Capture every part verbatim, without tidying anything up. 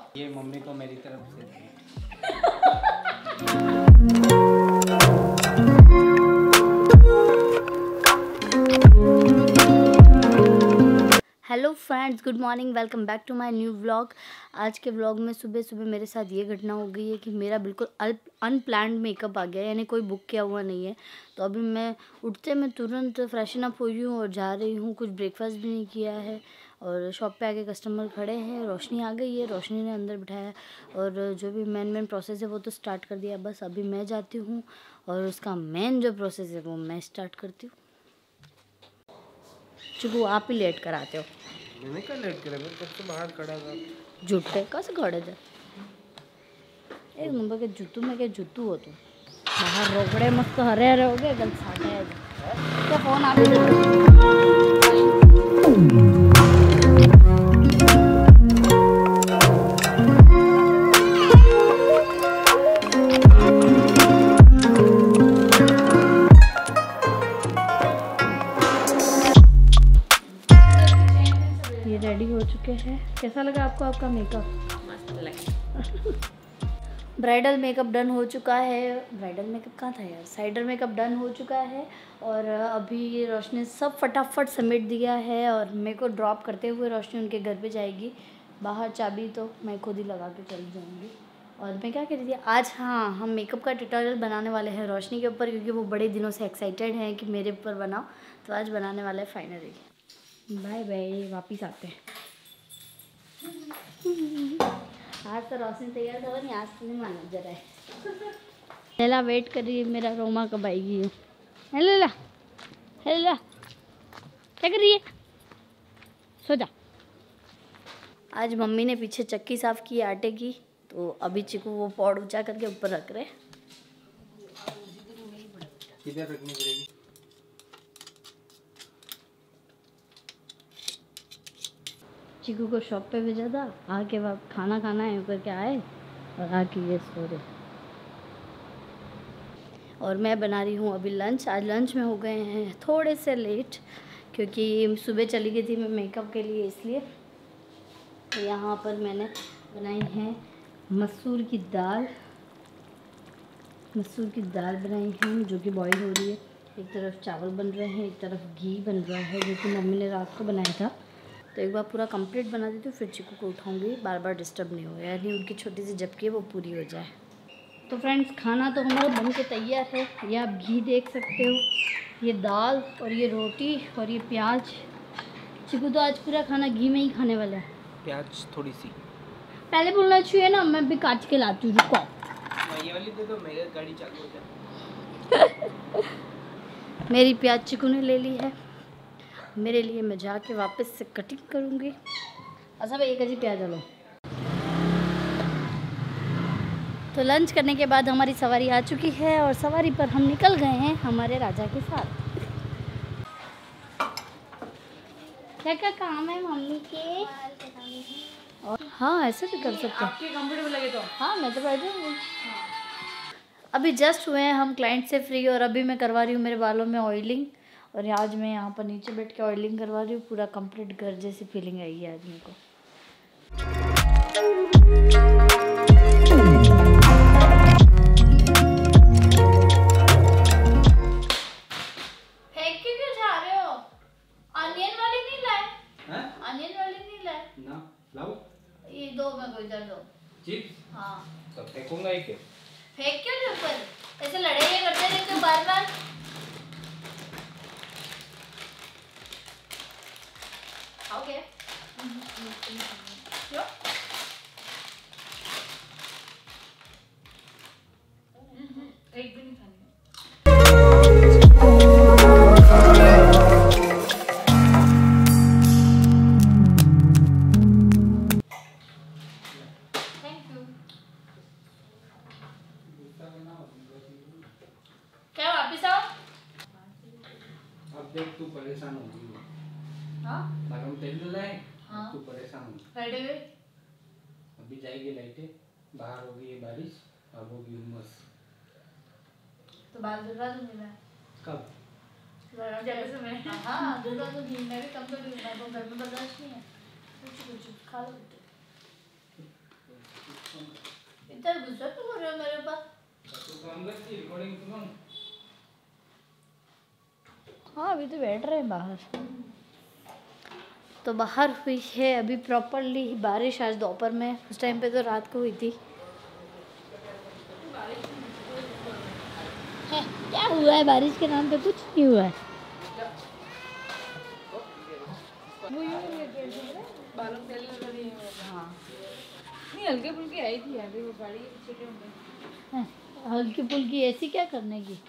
ये मम्मी को मेरी तरफ से। Hello friends, good morning, welcome back to my new vlog. आज के व्लॉग में सुबह सुबह मेरे साथ ये घटना हो गई है कि मेरा बिल्कुल अनप्लान्ड मेकअप आ गया है, यानी कोई बुक किया हुआ नहीं है। तो अभी मैं उठते मैं तुरंत फ्रेशन अप हुई हूँ और जा रही हूँ। कुछ ब्रेकफास्ट भी नहीं किया है और शॉप पे आके कस्टमर खड़े हैं। रोशनी आ गई है, रोशनी ने अंदर बिठाया और जो भी मेन मेन प्रोसेस है वो तो स्टार्ट कर दिया। बस अभी मैं जाती हूँ और उसका मेन जो प्रोसेस है वो मैं स्टार्ट करती हूँ। चुकू आप ही लेट कराते हो। मैंने क्या लेट करा, मैं कब से बाहर खड़ा था। झूठे कैसे खड़े थे? एक नंबर के जुत्तू में के जुत्तू हो तुम। बाहर रोकड़े मस्त हरे हरे हो गए, गल साटे है क्या फोन आ ये रेडी हो चुके हैं। कैसा लगा आपको आपका मेकअप? मस्त लगा। ब्राइडल मेकअप डन हो चुका है। ब्राइडल मेकअप कहाँ था यार? साइडर मेकअप डन हो चुका है और अभी रोशनी सब फटाफट समेट दिया है और मेरे को ड्रॉप करते हुए रोशनी उनके घर पे जाएगी। बाहर चाबी तो मैं खुद ही लगा के चली जाऊँगी। और मैं क्या कह रही थी आज, हाँ हम मेकअप का ट्यूटोरियल बनाने वाले हैं रोशनी के ऊपर, क्योंकि वो बड़े दिनों से एक्साइटेड हैं कि मेरे ऊपर बनाओ। तो आज बनाने वाले हैं फाइनली। बाय बाय, वापिस आते हैं। आज तो रोशनी तैयार करो नहीं, आज तो नहीं माना जरा है। लैला वेट कर रही है मेरा, रोमा कब आएगी। हेलो लैला, हेलो लैला, क्या कर रही है? सो जा। आज मम्मी ने पीछे चक्की साफ की आटे की, तो अभी चिकू वो पौड़ ऊंचा करके ऊपर रख रहे। किधर रखनी पड़ेगी? चिकू को शॉप पे भेजा था, आके वहाँ खाना खाना है करके आए और आके ये सो रहे। और मैं बना रही हूँ अभी लंच। आज लंच में हो गए हैं थोड़े से लेट, क्योंकि सुबह चली गई थी मैं मेकअप के लिए, इसलिए। तो यहाँ पर मैंने बनाई है मसूर की दाल। मसूर की दाल बनाई है जो कि बॉईल हो रही है। एक तरफ चावल बन रहे हैं, एक तरफ घी बन रहा है जो कि मम्मी ने रात को बनाया था। तो एक बार पूरा कंप्लीट बना देती हूँ, फिर चिकू को उठाऊंगी, बार बार डिस्टर्ब नहीं हो, यानी उनकी छोटी सी झपकी है वो पूरी हो जाए। तो फ्रेंड्स, खाना तो हमारा बन के तैयार है। ये आप घी देख सकते हो, ये दाल और ये रोटी और ये प्याज। चिकू तो आज पूरा खाना घी में ही खाने वाला है। प्याज थोड़ी सी पहले बोलना चाहिए ना, मैं भी काट के लाती हूँ। रुको, ये वाली दे दो, मेरी गाड़ी चालू हो जाए। मेरी प्याज चिकू ने ले ली है मेरे लिए। मैं जाके वापस से कटिंग करूँगी। अच्छा भाई, एक अजी प्याज लो। तो लंच करने के बाद हमारी सवारी आ चुकी है और सवारी पर हम निकल गए हैं हमारे राजा के साथ। क्या क्या काम है मम्मी के? और हाँ, ऐसे भी कर सकते हैं। आपके कंफर्टेबल लगे तो। हाँ, मैं तो बैठ जाऊँगी। अभी जस्ट हुए हैं हम क्लाइंट से फ्री और अभी मैं करवा रही हूँ मेरे बालों में ऑयलिंग। और आज मैं यहाँ पर नीचे बैठ के ऑयलिंग करवा रही हूँ। पूरा कंप्लीट घर जैसी फीलिंग आएगी आज मेरे को। फेंक के क्यों जा रहे हो? अनियन वाली नहीं लाए? हैं? अनियन वाली नहीं लाए? ना लाओ। ये दो मेरे को, इधर दो। चिप्स? हाँ। तो फेंकूंगा ही। फेंक क्यों नहीं ऊपर? ऐसे लड़ाई करते रहते हो बार बार। ओके। क्यों? एक भी नहीं खानी। Thank you. क्या वापिस आओ? अब देख, तू परेशान होगी। हाँ? बालों में तेल लाए। हाँ। तू परेशान होगी। रेडी हुई? अभी जाएगी लाइटें, बाहर होगी ये बारिश, अब होगी उमस। तो बाल धुलवा दूंगी मैं। कब? जल्दी से मैं। हाँ, धुलवा दूंगी मैं भी। कम तो नहीं, मेरे को घर में बर्दाश्त नहीं है। कुछ कुछ खा लो। इतना गुस्सा क्यों हो रहे हो मेरे पास? तो काम करती रिकॉर्डिंग सुनो। हाँ अभी तो बैठ रहे हैं बाहर। तो बाहर हुई है अभी प्रॉपरली बारिश आज दोपहर में, उस टाइम पे तो रात को हुई थी। है, क्या हुआ है बारिश के नाम पे? कुछ नहीं हुआ है। हाँ नहीं हल्के फुल्के आई थी अभी वो गाड़ी छोटे होंगे। हैं, हल्की फुल्की ऐसी क्या करने की?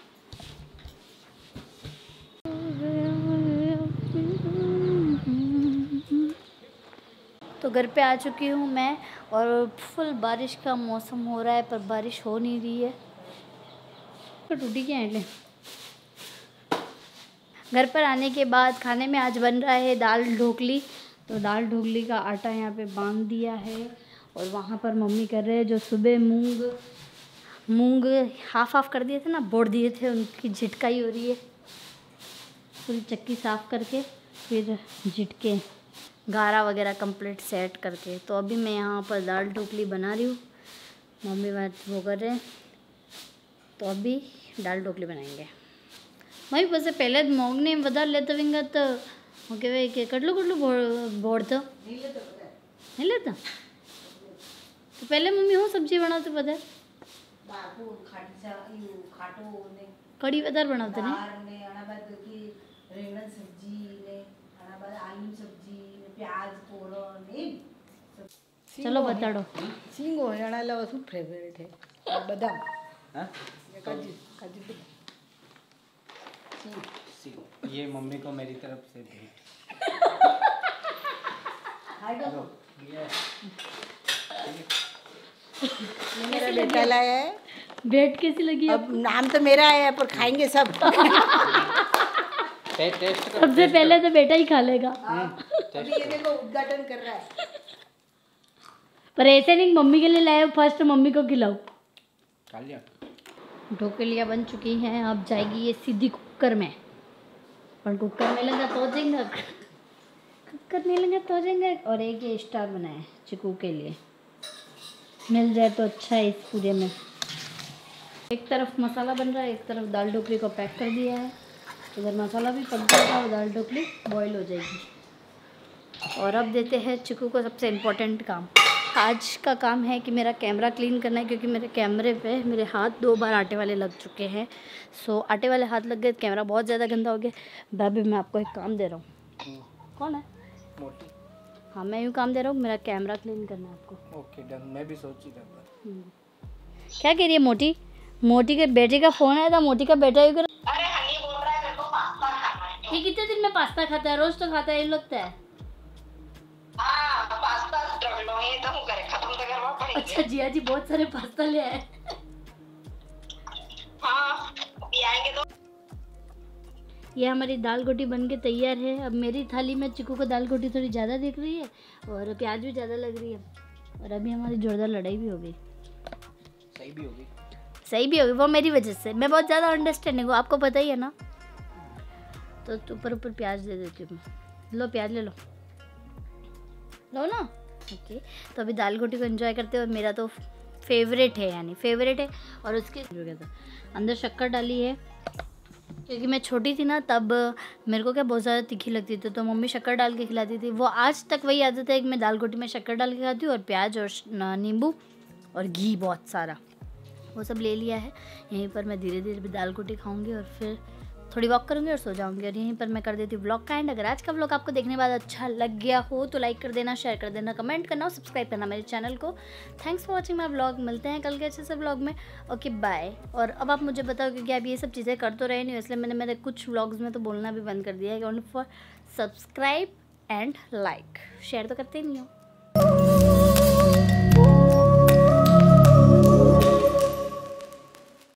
तो घर पे आ चुकी हूँ मैं और फुल बारिश का मौसम हो रहा है पर बारिश हो नहीं रही है। तो टूटी क्या है? घर पर आने के बाद खाने में आज बन रहा है दाल ढोकली। तो दाल ढोकली का आटा यहाँ पे बांध दिया है और वहाँ पर मम्मी कर रहे हैं जो सुबह मूंग मूंग हाफ हाफ कर दिए थे ना, बोड़ दिए थे, उनकी झिटकाई हो रही है। पूरी चक्की साफ़ करके फिर झिटके गारा वगैरह कंप्लीट सेट करके। तो अभी मैं यहाँ पर दाल ढोकली बना रही हूँ, मम्मी बात वो कर रहे हैं। तो अभी दाल ढोकली बनाएंगे। मम्मी बस पहले मोगने बता लेते विंगा तो ओके भाई के कटलो कटलो बोड़ तो नहीं लेता पता है नहीं लेता। तो पहले मम्मी हो सब्जी बनाते पता है बापू खाटी सा यू खाटो ने कड़ी पदार बनाते नहीं दार ने आना बाद की रेंगण सब्जी ने आना बाद आलू सब्जी ने प्याज पोरो ने चलो बता दो। सिंगो हरियाणा ला શું फेवरेट है बदाम हाँ काजू काजू सी ये मम्मी को मेरी तरफ से भेंट। हाय लो, ये मेरा बेटा लाया है। ब्रेड कैसी लगी? अब नाम तो मेरा है पर खाएंगे सब। टे, टेस्ट कर सबसे पहले तो बेटा ही खा लेगा। अभी ये देखो उद्घाटन कर रहा है। पर ऐसे नहीं मम्मी के लिए लाए, फर्स्ट मम्मी को खिलाओ। खा लिया। ढोकलियाँ बन चुकी हैं, अब जाएगी ये सीधी कुकर में। पर कुकर में लगा तो जाएंगे, कुकर में लगा तो जाएंगे। और एक ये स्टार बनाया है चिकू के लिए, मिल जाए तो अच्छा है इस पूरे में। एक तरफ मसाला बन रहा है, एक तरफ दाल ढोकली को पैक कर दिया है। इधर मसाला भी पक जाएगा और दाल ढोकली बॉईल हो जाएगी। और अब देते हैं चिकू को सबसे इम्पोर्टेंट काम। आज का काम है कि मेरा कैमरा क्लीन करना है, क्योंकि मेरे कैमरे पे मेरे हाथ दो बार आटे वाले लग चुके हैं। सो आटे वाले हाथ लग गए, कैमरा बहुत ज़्यादा गंदा हो गया। भाभी मैं आपको एक काम दे रहा हूँ। कौन है? मोटी। हाँ मैं यूँ काम दे रहा हूँ, मेरा कैमरा क्लीन करना है आपको। Okay done. मैं भी सोच ही रहा था। क्या कह रही है मोटी? मोटी के बेटे का फ़ोन आया था, मोटी का बेटा यूँ कर। अरे हनी बोल रहा है मेरे को पास्ता खाना है। ये कितने दिन में पास्ता खाता है? रोज़ तो खाता है ये लगता है। हाँ पास्ता स्ट्रगल है तो हम करे खत्म तो करवा पड़ेगा। अच्छा जिया जी बहुत सारे पास्ता ले आए। हाँ अभी आएंगे तो ये हमारी दाल गोटी बन के तैयार है। अब मेरी थाली में चिकू को दाल गोटी थोड़ी ज़्यादा दिख रही है और प्याज भी ज़्यादा लग रही है। और अभी हमारी जोरदार लड़ाई भी हो गई। सही भी होगी। सही भी होगी, वो मेरी वजह से। मैं बहुत ज़्यादा अंडरस्टैंडिंग हूँ, आपको पता ही है ना। तो ऊपर ऊपर प्याज दे देती हूँ। लो प्याज ले लो, लो ना। ओके तो अभी दाल गोटी को एंजॉय करते हैं। और मेरा तो फेवरेट है, यानी फेवरेट है। और उसके अंदर शक्कर डाली है, क्योंकि मैं छोटी थी ना तब मेरे को क्या बहुत ज़्यादा तीखी लगती थी, तो मम्मी शक्कर डाल के खिलाती थी। वो आज तक वही आदत है कि मैं दाल गोटी में शक्कर डाल के खाती हूँ, और प्याज और नींबू और घी बहुत सारा, वो सब ले लिया है। यहीं पर मैं धीरे धीरे भी दाल गोटी खाऊंगी और फिर थोड़ी वॉक करूँगी और सो जाऊँगी। और यहीं पर मैं कर देती हूँ व्लॉग का एंड। अगर आज का व्लॉग आपको देखने के बाद अच्छा लग गया हो तो लाइक कर देना, शेयर कर देना, कमेंट करना और सब्सक्राइब करना मेरे चैनल को। Thanks for watching my vlog. मिलते हैं कल के अच्छे से व्लॉग में। Okay bye. और अब आप मुझे बताओ, क्योंकि आप ये सब चीज़ें कर तो रहे नहीं, इसलिए मैंने मेरे कुछ व्लॉग्स में तो बोलना भी बंद कर दिया है कि only for subscribe and like. Share तो करते ही नहीं हो।